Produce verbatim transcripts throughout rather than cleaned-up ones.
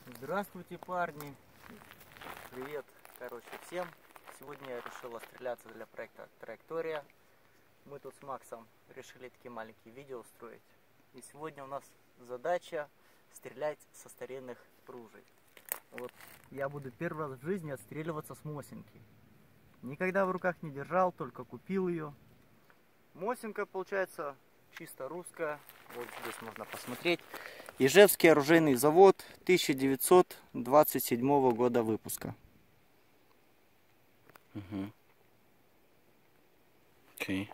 Здравствуйте, парни! Привет, короче, всем! Сегодня я решил стреляться для проекта Траектория. Мы тут с Максом решили такие маленькие видео устроить. И сегодня у нас задача стрелять со старинных пружей. Вот я буду первый раз в жизни отстреливаться с Мосинки. Никогда в руках не держал, только купил ее. Мосинка получается чисто русская. Вот здесь можно посмотреть. Ижевский оружейный завод, тысяча девятьсот двадцать седьмого года выпуска. Угу. Окей.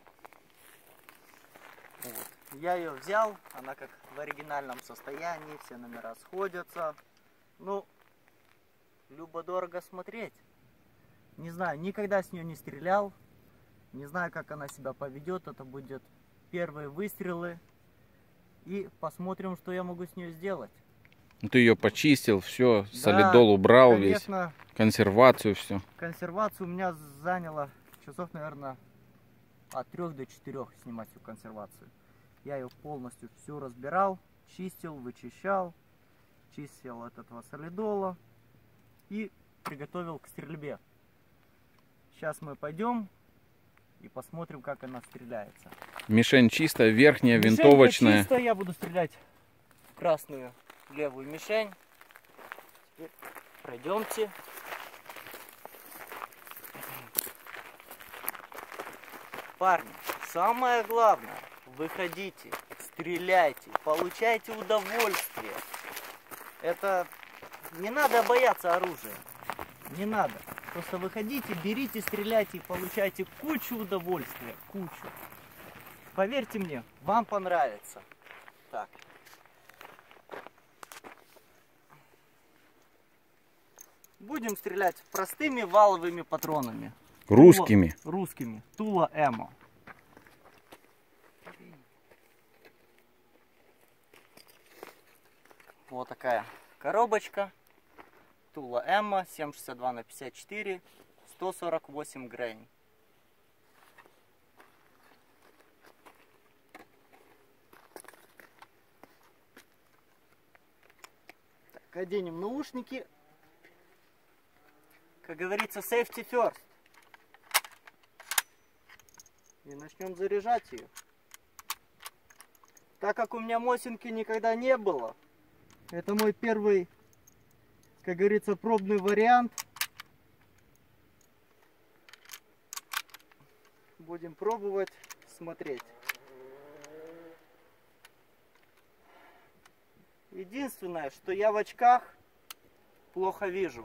Вот. Я ее взял, она как в оригинальном состоянии, все номера сходятся. Ну, любо-дорого смотреть. Не знаю, никогда с нее не стрелял. Не знаю, как она себя поведет. Это будет первые выстрелы. И посмотрим, что я могу с нее сделать. Ну, ты ее почистил, все, Да, солидол убрал, конечно, весь, консервацию, все. Консервацию у меня заняло часов, наверное, от трёх до четырёх снимать всю консервацию. Я ее полностью всю разбирал, чистил, вычищал, чистил от этого солидола и приготовил к стрельбе. Сейчас мы пойдем и посмотрим, как она стреляется. Мишень чистая, верхняя, Мишень винтовочная. Чисто, я буду стрелять в красную левую мишень. Теперь пройдемте. Парни, самое главное, выходите, стреляйте, получайте удовольствие. Это не надо бояться оружия, не надо. Просто выходите, берите, стреляйте и получайте кучу удовольствия, кучу. Поверьте мне, вам понравится. Так. Будем стрелять простыми валовыми патронами. Русскими. Тула, русскими. Тула Эмо. Вот такая коробочка. Тула Эмо семь шестьдесят два на пятьдесят четыре. сто сорок восемь грейн. Так, оденем наушники. Как говорится, safety first. И начнем заряжать ее. Так как у меня Мосинки никогда не было, это мой первый, как говорится, пробный вариант. Будем пробовать, смотреть. Единственное, что я в очках плохо вижу.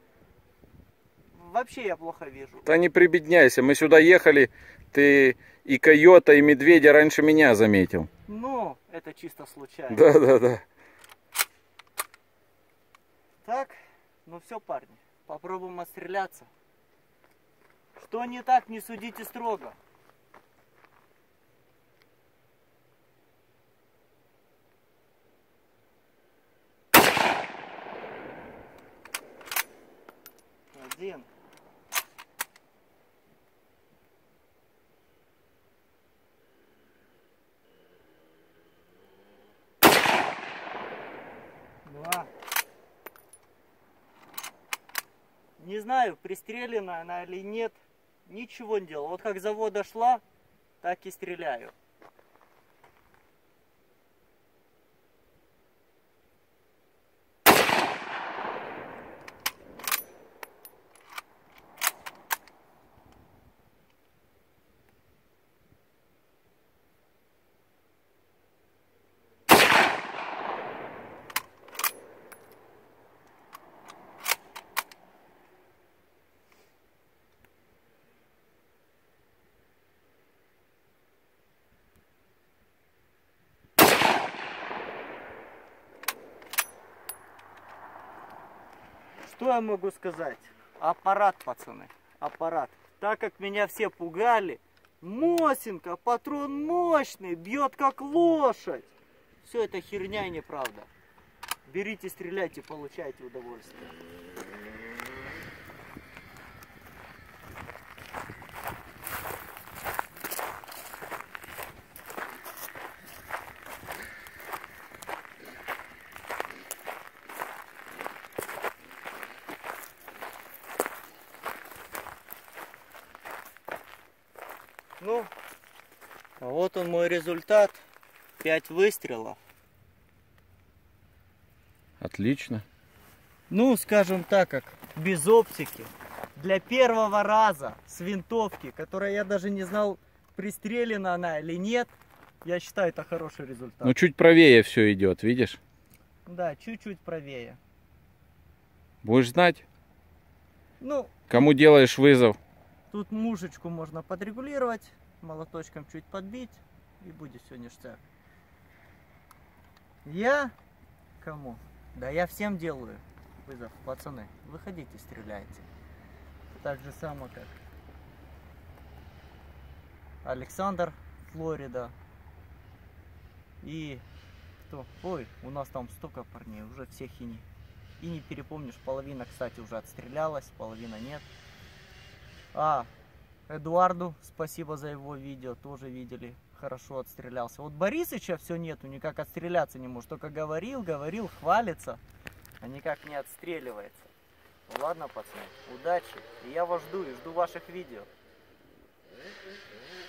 Вообще я плохо вижу. Да не прибедняйся, мы сюда ехали, ты и койота, и медведя раньше меня заметил. Ну, это чисто случайно. Да, да, да. Так, ну все, парни, попробуем отстреляться. Что не так, не судите строго. Один. Два. Не знаю, пристрелена она или нет. Ничего не делал. Вот как с завода шла, так и стреляю. Что я могу сказать? Аппарат, пацаны, аппарат. Так как меня все пугали, Мосинка, патрон мощный, бьет как лошадь. Все это херня и неправда. Берите, стреляйте, получайте удовольствие. Ну, а вот он мой результат. пять выстрелов. Отлично. Ну, скажем так, как без оптики. Для первого раза с винтовки, которая я даже не знал, пристрелена она или нет, я считаю, это хороший результат. Ну, чуть правее все идет, видишь? Да, чуть-чуть правее. Будешь знать, Ну, кому делаешь вызов. тут мушечку можно подрегулировать, молоточком чуть подбить, и будет все ништяк. Я кому? Да я всем делаю вызов, пацаны. Выходите, стреляйте. Так же само, как Александр, Флорида. И кто? Ой, у нас там столько парней, уже всех и не, и не перепомнишь. Половина, кстати, уже отстрелялась, половина нет. А, Эдуарду спасибо за его видео, тоже видели, хорошо отстрелялся. Вот Борисыча все нету, никак отстреляться не может. Только говорил, говорил, хвалится, а никак не отстреливается. Ну ладно, пацаны, удачи. И я вас жду, и жду ваших видео.